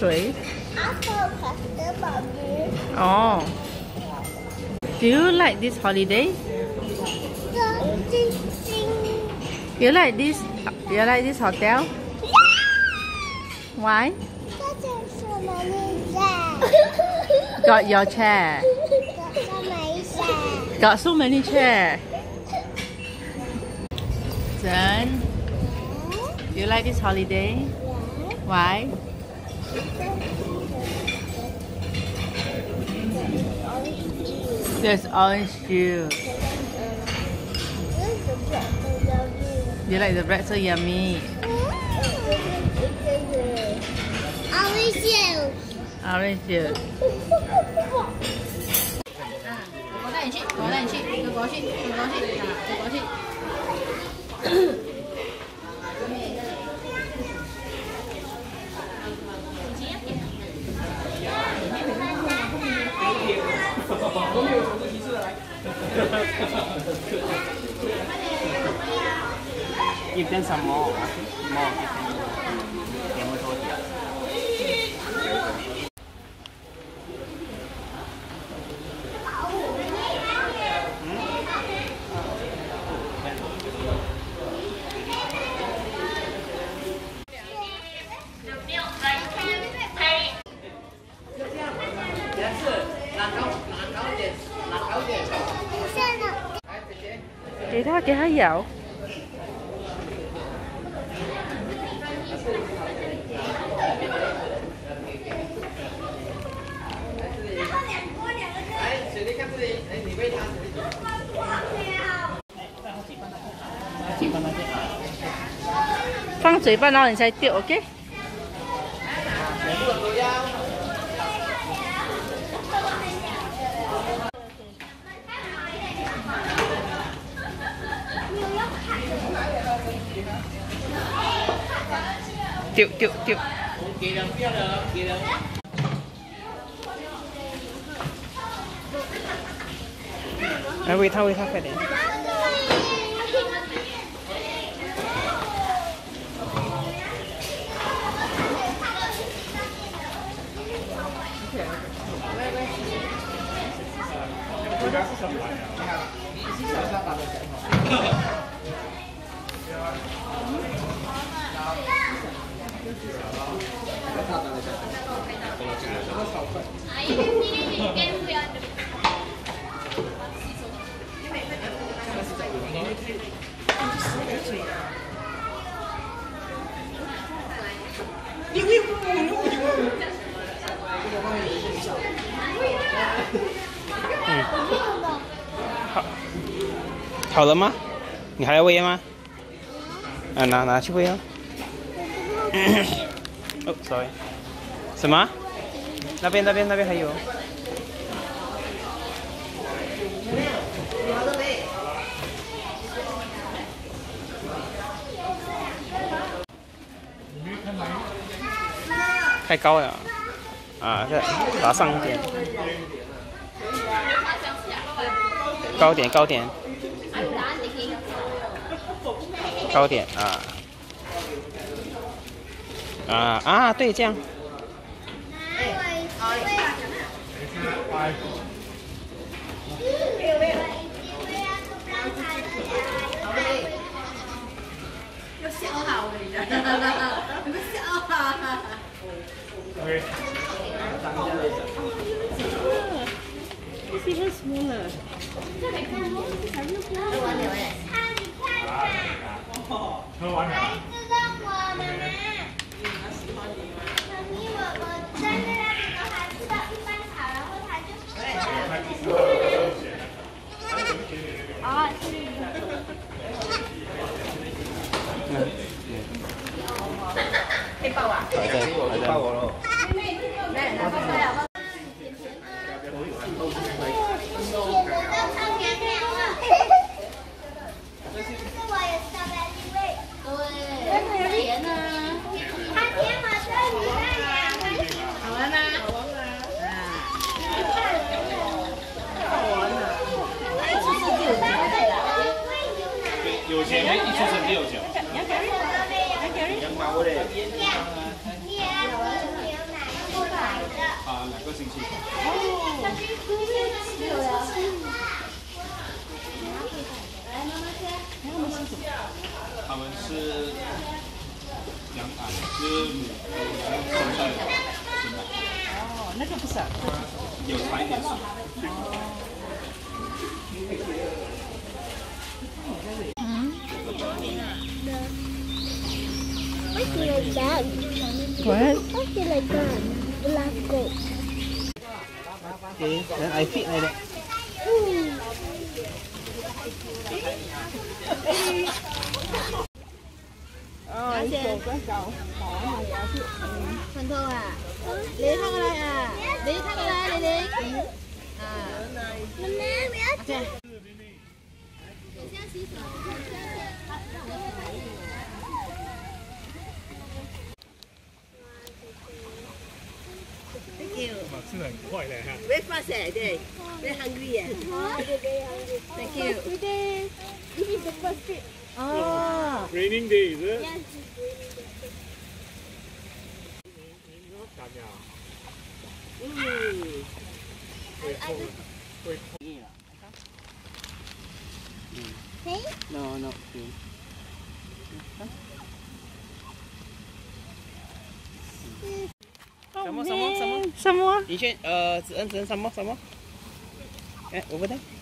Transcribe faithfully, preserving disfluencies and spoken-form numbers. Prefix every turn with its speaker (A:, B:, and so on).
A: 水。哦。Do you like this holiday? You like this? You like this hotel? Why? Got your chair. Got so many chairs. Then, do you like this holiday? Why? There's orange juice. You like the bread so yummy.
B: Orange juice.
A: Orange juice.
C: 我带你去，我带你去，跟我去，跟我去，啊，跟我去。
D: Give them some more. More. Give them more.
A: Để它给它咬。放嘴巴，然后你才丢 ，OK？ 丢丢丢！来喂它喂它，快点！嗯，好，好了吗？你还要喂吗？啊，拿拿去喂哦。哦 ，sorry， 什么？那边那边那边还有。太高了，啊，再打上一点，高点高点，高点啊，啊啊，对，这样。
C: 要消耗你的，你们消耗。
A: Okay. It's even smaller.
B: 喝完了。孩子让我妈妈。你我我在那边的孩子到一般草，然后他就。啊，是。
C: 可以抱啊？
D: 好的，好的。抱我喽。
C: 来，拿过来啊！
D: 有钱一出生就有钱。羊毛嘞。 啊，两个星期。他们是羊奶，是母生在的牛奶。
C: 哦，那个不是啊。
D: 有柴点水。
C: 嗯。
B: What's like that?
C: What?
B: What's like that? Black goat.
A: Okay, then I feed like that.
C: Ờ, cổ có cậu. Thành Thương à? Lý thắng ở đây à? Lý thắng ở đây, Lý Lý. À. Ok.
D: 吃的很快的哈。
E: Breakfast eh, day. Very hungry eh.
C: Thank you.
B: Today, this is the first trip.
C: Oh.
D: Raining day is it?
B: Yes.
E: 嗯。
B: See?
A: No, no. Some more, some more, some more.
C: Some more?
A: Yishan, uh, Zi En, Zi En, some more, some more. Eh, over there.